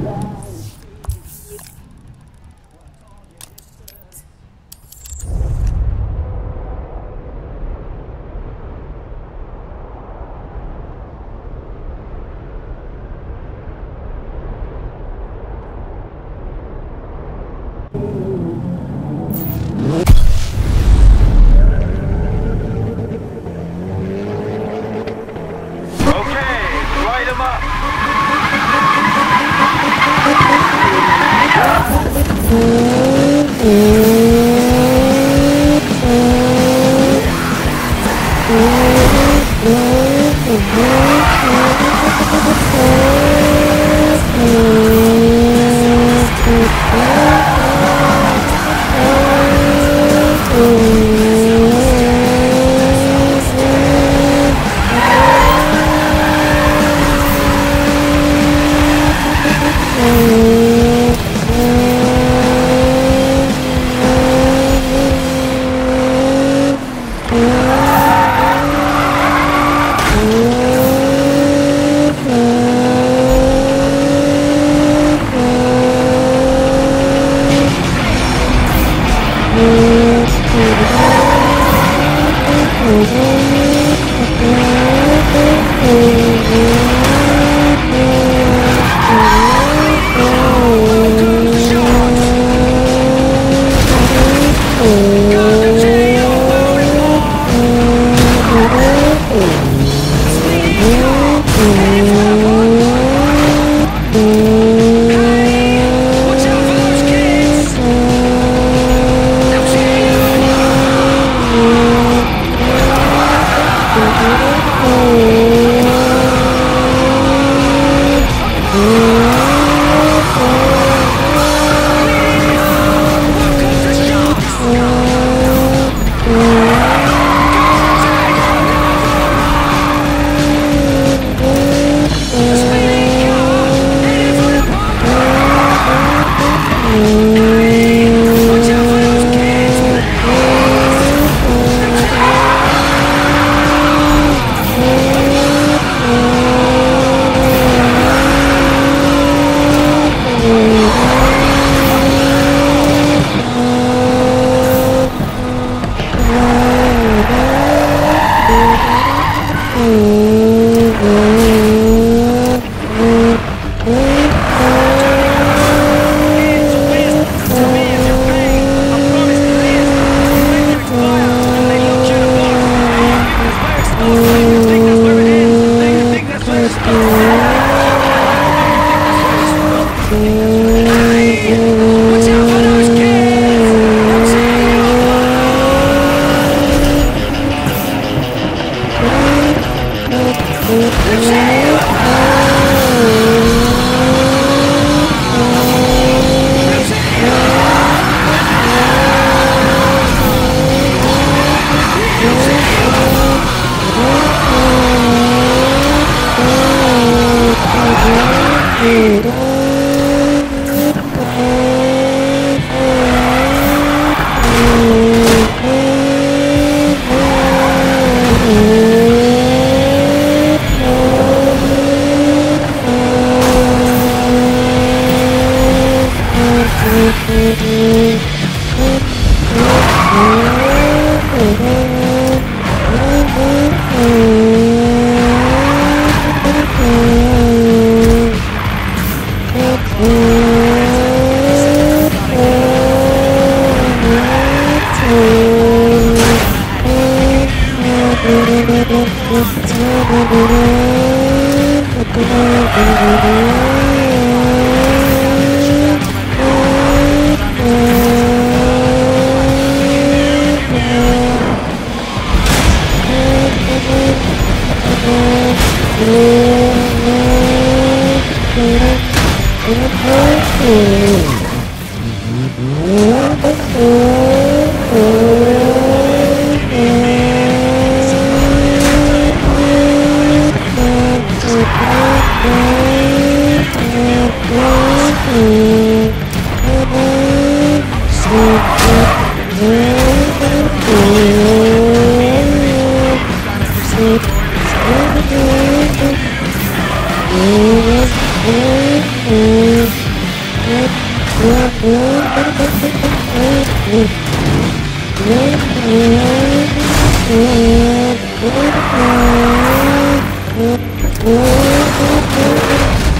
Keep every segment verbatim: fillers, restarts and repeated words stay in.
Mm-hmm.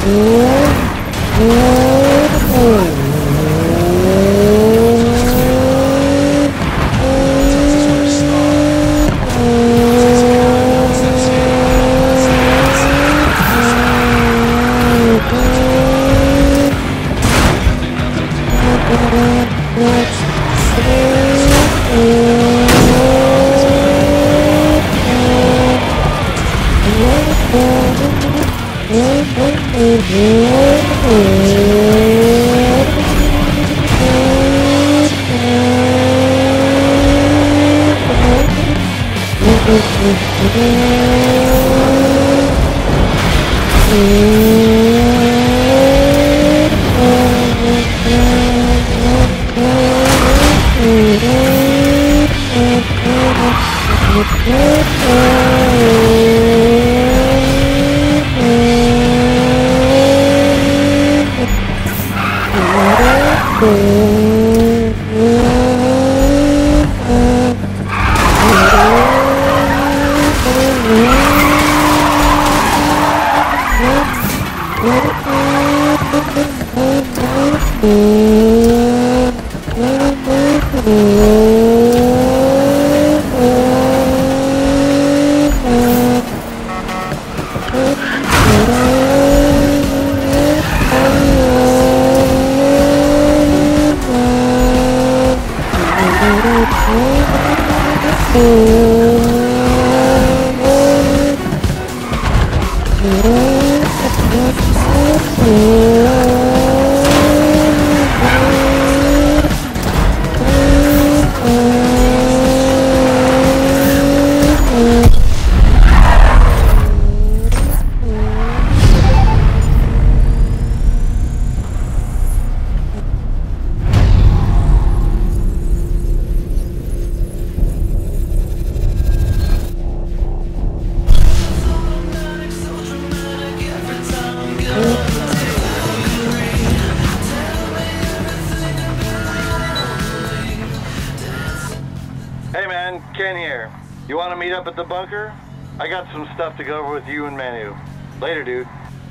You want to meet up at the bunker? I got some stuff to go over with you and Manu. Later, dude.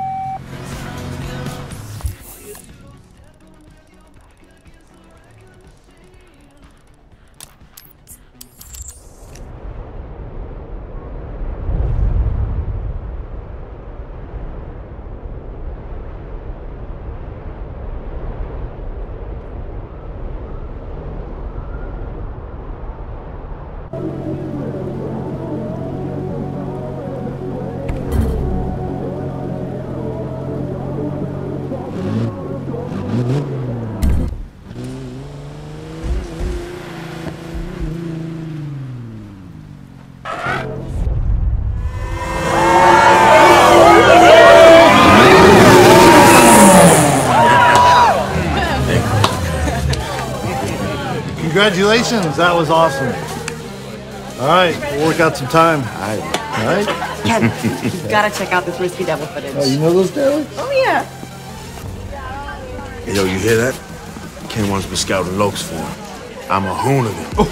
Congratulations, that was awesome. All right, we'll work out some time. All right. All right? Ken, you've got to check out this Whiskey Devil footage. Oh, you know those guys? Oh, yeah. Hey, yo, you hear that? Ken wants me scouting lokes for him. I'm a hoonigan. No.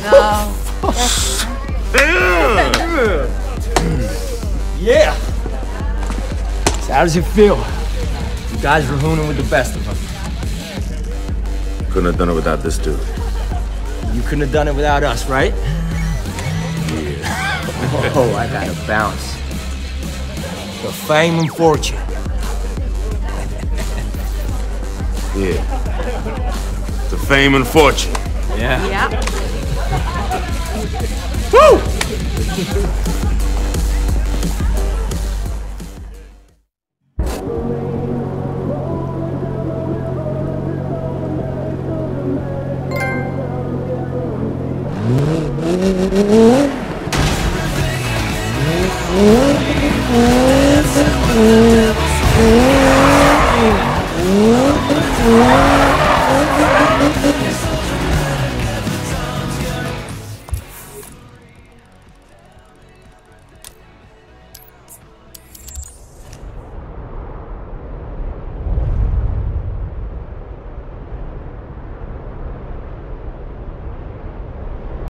Yeah. So how does it feel? You guys were hooning with the best of them. Couldn't have done it without this dude. You couldn't have done it without us, right? Yeah. Oh, I gotta bounce. The fame and fortune. Yeah. The fame and fortune. Yeah. Yeah. Woo!